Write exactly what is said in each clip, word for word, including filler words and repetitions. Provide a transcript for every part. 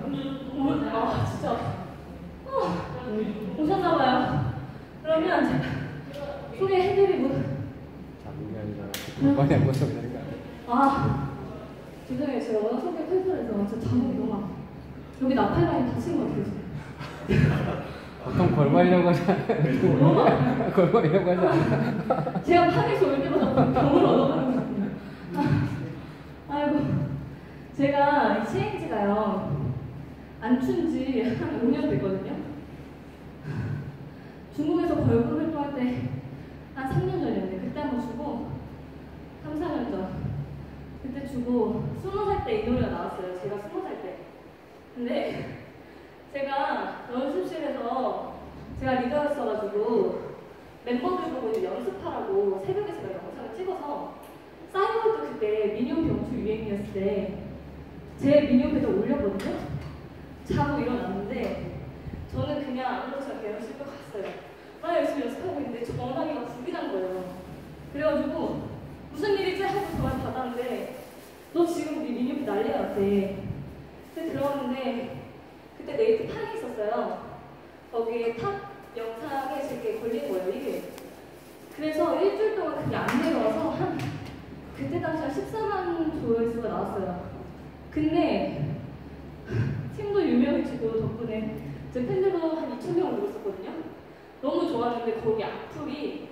오, 아 진짜 어, 오셨나봐요. 그러면 제가 소개해드리고. 자국이 아니라 골반이 안 고쳐서 그런 거 아니야? 아 죄송해요. 제가 워낙 소개 탈출해서 진짜 자국이 너무 아파. 여기 나팔라인 다친 것 같아요. 보통 골반이라고 하지 않아요? 너무 아파요. 골반이라고 하지 않아요? 제가 판에서 올 때마다 병을 얻어가는 것 같아요. 아, 아이고 제가 이 체인지가요 안 춘 지 한 오 년 됐거든요. 중국에서 걸그룹 활동할 때 한 삼 년 전이었는데 그때 한번 주고 삼, 사 년 전 그때 주고 스무 살 때 이 노래가 나왔어요. 제가 스무 살 때. 근데 제가 연습실에서 제가 리더였어가지고 멤버들 보고 이제 연습하라고 새벽에 제가 영상을 찍어서 싸이월드 그때 미니홈피 엄청 유행이었을 때 제 미니홈피에다 올렸거든요. 자고 일어났는데 저는 그냥 아무렇지 않게 연습실로 갔어요. 나 열심히 연습하고 있는데 저 엉덩이가 불이 난 거예요. 그래가지고 무슨 일이지 하고 전화 받았는데 너 지금 네 미니홈피 난리가 났대. 근데 들어왔는데 그때 네이트 판이 있었어요. 거기에 탑 영상에 이렇게 걸린 거예요, 이게. 그래서 일주일 동안 그게 안 내려와서 한 그때 당시 한 십사만 조회수가 나왔어요. 근데 팀도 유명해지고 덕분에 제 팬들도 한 이천 명을 늘었었거든요. 너무 좋았는데 거기 악플이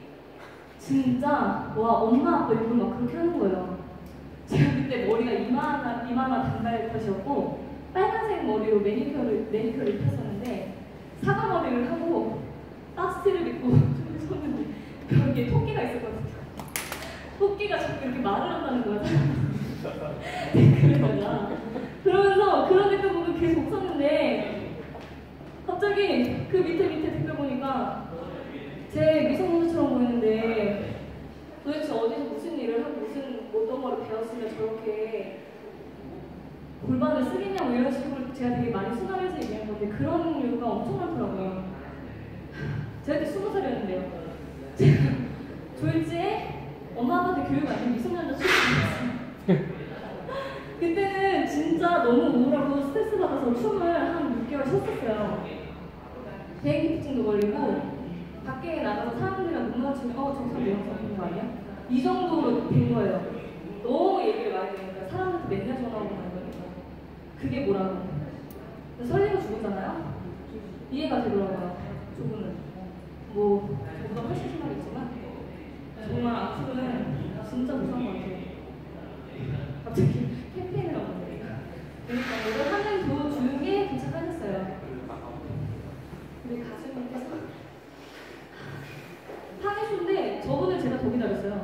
진짜 와 엄마 아빠 욕을 막 그렇게 하는 거예요. 제가 그때 머리가 이만한 이만한 단발 컷이었고 빨간색 머리로 매니큐어를 매니큐어를 입혔었는데 사과 머리를 하고 박스를 입고 섰는데 여기에 토끼가 있었거든요. 토끼가 자꾸 이렇게 말을 한다는 거야. 댓글에다가. 그러면서 그런 댓글 보고 계속 썼는데 갑자기 그 밑에 밑에 댓글 보니까 제 미성년자처럼 보이는데 도대체 어디서 무슨 일을 하고 무슨 어떤 거를 배웠으면 저렇게 골반을 쓰겠냐 뭐 이런 식으로 제가 되게 많이 수다해서 얘기한 건데 그런 이유가 엄청 많더라고요. 제가 그때 스무 살이었는데요. 제가 졸지에 엄마 아빠한테 교육 안 된 미성년자 출신이었어요. 그때는 진짜 너무 우울하고 스트레스 받아서 춤을 한 육 개월 쉬었었어요. 비행기증도 걸리고 밖에 나가서 사람들이랑 눈 마주치면 어 저 사람 내가 잡는 거 아니야? 이 정도로 된 거예요. 너무 얘기를 많이 되니까 사람한테 맨날 전화오고 막 이러니까 그게 뭐라고. 설레고 죽었잖아요. 이해가 되더라고요. 조금은 뭐 저보다 훨씬 심하겠지만 정말 악플은 진짜 무서운 것 같아요. 갑자기 캠페인을 하고 있어요. 그러니까 이걸 하는 도중에 도착하셨어요. 우리 가수님께서 파의 쇼인데 저분을 제가 더 기다렸어요.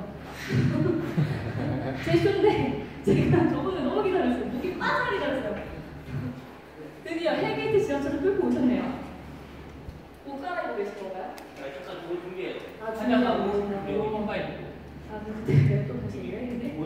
제 쇼인데 제가 저분을 너무 기다렸어요. 목이 빠져 기다렸어요. 드디어 헬게이트 지하철을 끌고 오셨네요. 옷 갈아입고 계신 건가요? 잠깐 저걸 준비해. 아, 준비하고 그리고 흰바이 아, 근데 또 다시 얘기했는데?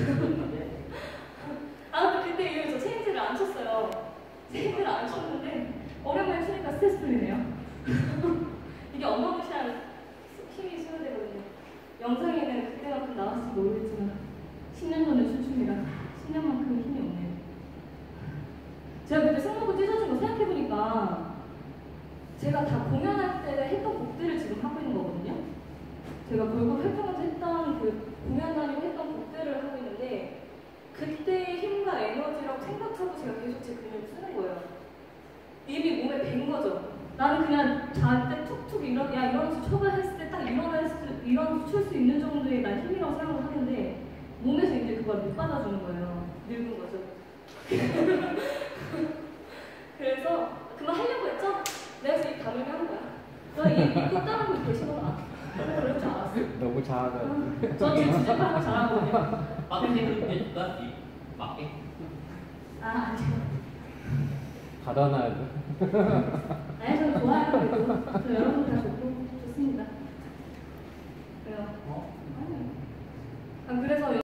아, 그때 이후로 저 체인지를 안 쳤어요. 체인지를 안 쳤는데 오랜만에 치니까 스트레스 풀리네요. 이게 어마무시한 힘이 소요되거든요. 영상에는 그때만큼 나왔을지 모르겠지만 십 년 전의 춤춥니다. 십 년만큼 힘이 없네요. 제가 그때 승모근 찢어진 거 생각해보니까 제가 다 공연할 때 했던 곡들을 지금 하고 있는 거거든요. 제가 걸그룹 활동하면서 했던 그 공연 다니고 했던 곡들을 하고 있는데 그때의 힘과 에너지라고 생각하고 제가 계속 제 근육을 쓰는 거예요. 이미 몸에 밴 거죠. 나는 그냥 잘 때 툭툭 일어, 야 일어나서 춰봐 했을 때 딱 일어나서 일어나서 출 수 있는 정도의 난 힘이라고 생각을 하는데 몸에서 이제 그걸 못 받아주는 거예요. 늙은 거죠. 그래서 그만 하려고 했죠? 내가 지금 이 다물게 한 거야. 너이 믿고 따라하고 계시구나. 그럴 줄 알았어. 너무 자아가. 저 지금 주제파는 거 잘하거든요. 마케팅 해줄까? 마케? 아, 아니요. 받아놔야 돼. 아니, 저는 좋아요. 그래도. 저 여러분 다 좋고, 좋습니다. 그래요. 어? 아니요. 아, 그래서